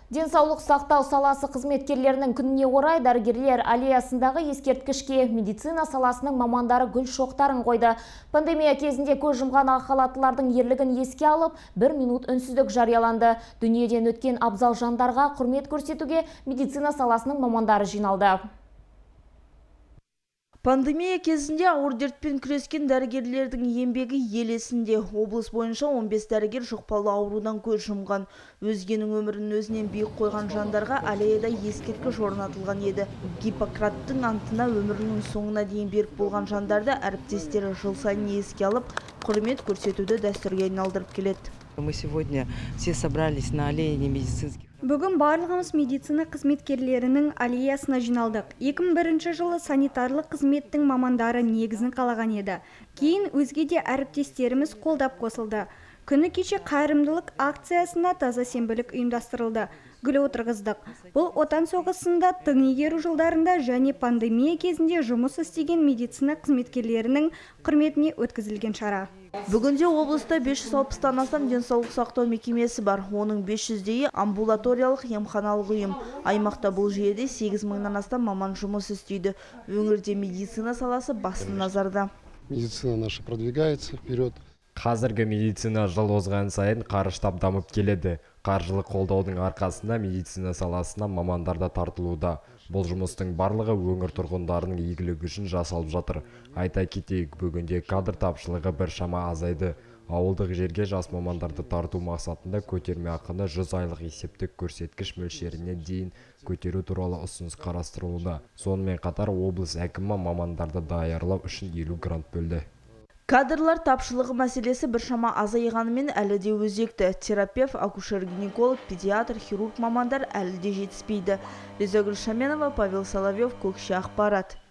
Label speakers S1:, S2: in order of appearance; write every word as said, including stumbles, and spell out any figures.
S1: Денсаулық сақтау саласы қызметкерлерінің күніне орай дәрігерлер аллеясындағы ескерткішке медицина саласының мамандары гүл шоқтарын қойды. Пандемия кезінде көз жұмған ақ халаттылардың ерлігін еске алып, бір минут үнсіздік жарияланды. Дүниеден өткен абзал жандарға құрмет көрсетуге медицина саласының мамандары жиналды.
S2: Пандемия кезінде ауыр дертпен күрескен дәрігерлердің еңбегі ел есінде. Облыс бойынша он бес дәрігер жұқпалы аурудан көз жұмған. Өзгенің өмірін өзінен биік қойған жандарға аллеяда ескерткіш орнатылған еді. Гиппократтың антына өмірінің соңына дейін берік болған жандарды әріптестері жыл сайын еске алып, құрмет көрсетуді дәстүрге айналдырып келеді.
S3: Мы сегодня все собрались на аллее медицинских.
S4: Бүгін барлығымыз медицина қызметкерлерінің аллеясына жиналдық. екі мың бірінші жылы санитарлық қызметтің мамандары негізін қалаған еді. Кейін өзге де әріптестеріміз қолдап қосылды. Күні кеше қайырымдылық акциясына таза сенбілік ұйымдастырылды. Гүл отырғыздық. Бұл отан соғысында, тың игеру жылдарында және пандемия кезінде жұмыс істеген медицина қызметкерлерінің құрметіне өткізілген шара.
S2: Бүгінде облыста бес жүз алпыстан астам денсаулық сақтау мекемесі бар. Оның бес жүздейі амбулаториялық емханалық ұйым. Аймақта бұл жүйеде сегіз мыңнан астам маман жұмыс істейді. Өңірде медицина саласы басты назарда.
S5: Медицина наша продвигается вперед.
S6: Қазіргі медицина жыл озған сайын қарыштап дамып келеді. Қаржылық қолдаудың арқасында медицина саласына мамандарда тартылуда. Бұл жұмыстың барлығы өңір тұрғындарының игілігі үшін жасалып жатыр. Айта кетейік, бүгінде кадр тапшылығы біршама азайды. Ауылдық жерге жас мамандарды тарту мақсатында көтерме ақыны жүз айлық есептік көрсеткіш мөлшеріне дейін көтеру туралы ұсыныс қарастырылуда. Сонымен қатар облыс әкімі мамандарды даярлау үшін елу грант бөлді.
S2: Кадрлар тапшылығы мәселесі біршама азайғанымен әлі де өзекті. Терапевт, акушер-гинеколог, педиатр, хирург мамандар әлі де жетіспейді. Резагүл Шаменова, Павел Соловьев, Көкше ақпарат.